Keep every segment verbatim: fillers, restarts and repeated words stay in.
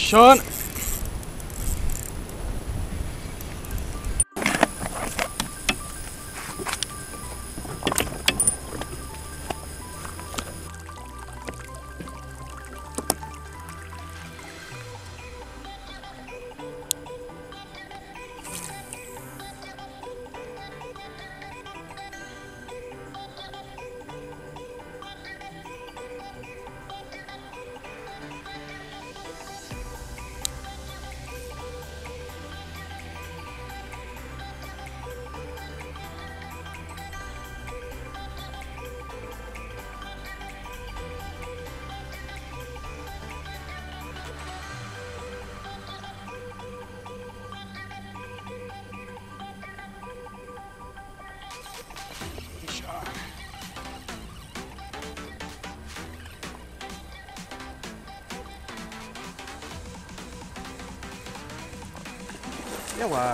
Sean. É lá.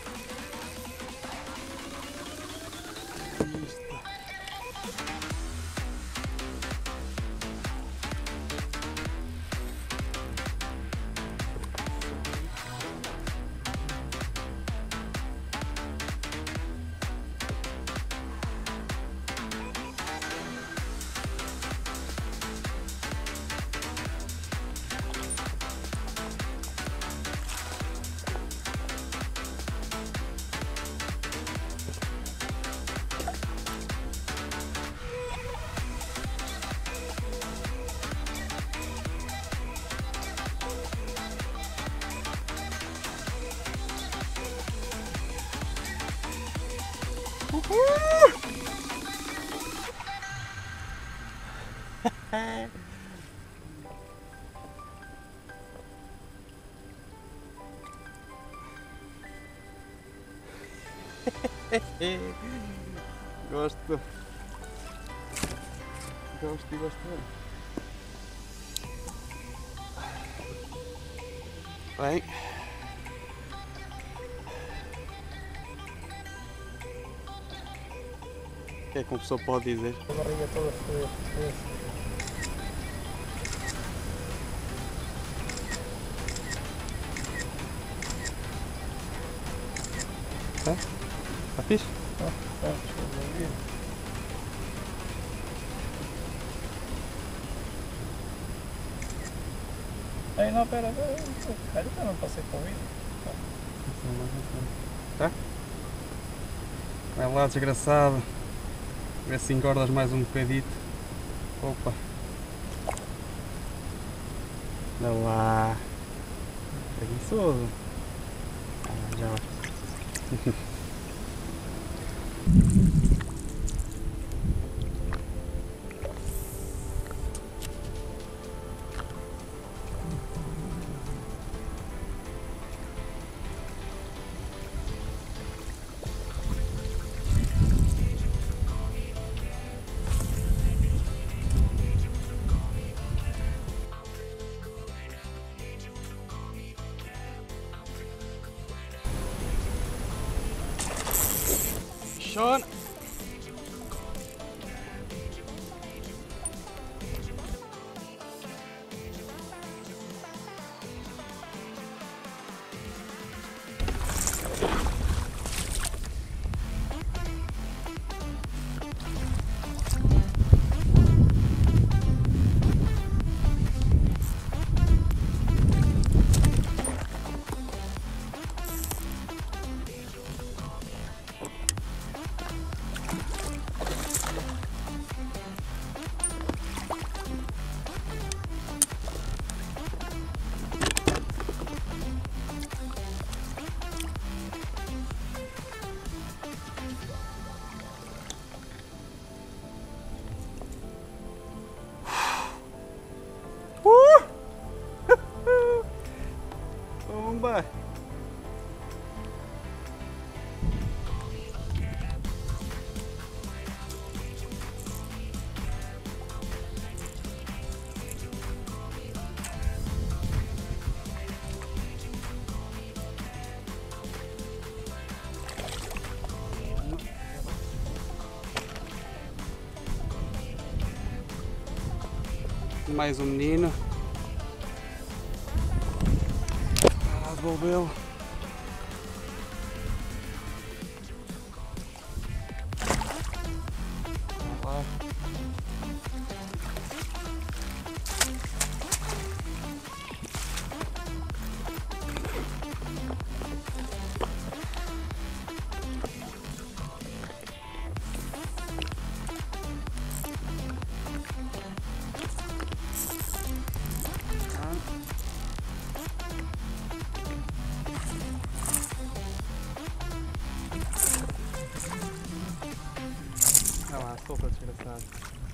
Uhul! Gosto. Gosto e gosto bem. Bem. O que é que uma pessoa pode dizer? A barriga toda foi. Tá? Tá fixe? Tá, tá, deixa eu ver. Aí não, pera, pera, pera, eu não passei com o vídeo. Tá? Vai lá, desgraçado. Vê se engordas mais um bocadito. Opa. Olha lá. Preguiçoso. Ah, já vai. Sean. Bomba! Mais um menino. devolvê-lo. Vamos lá. Olha lá, solta, desgraçado.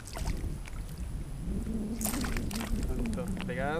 Muito obrigado.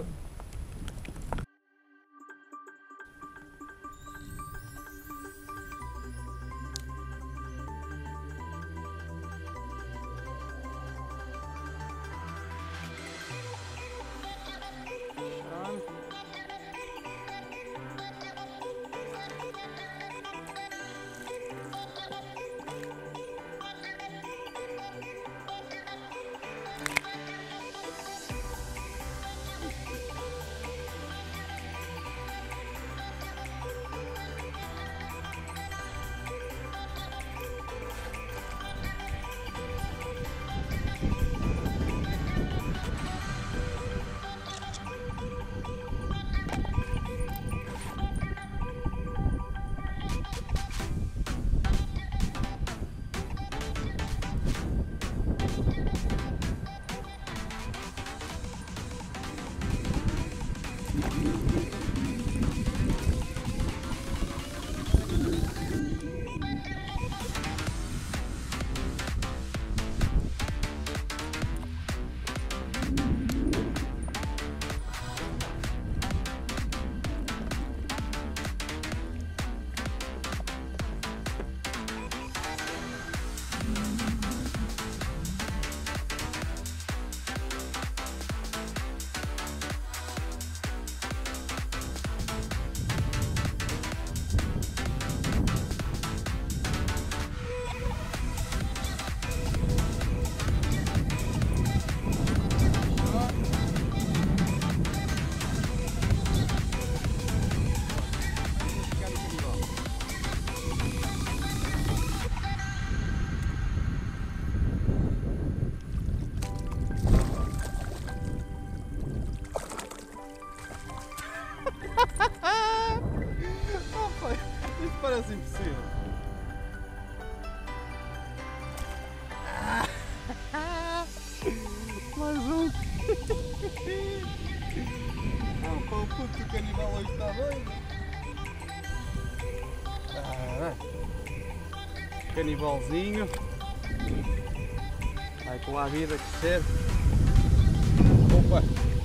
Isso parece impossível. Mais um. Oh, pá, o puto do canibal hoje está doido. Ah, canibalzinho. Vai com a vida crescer. Opa!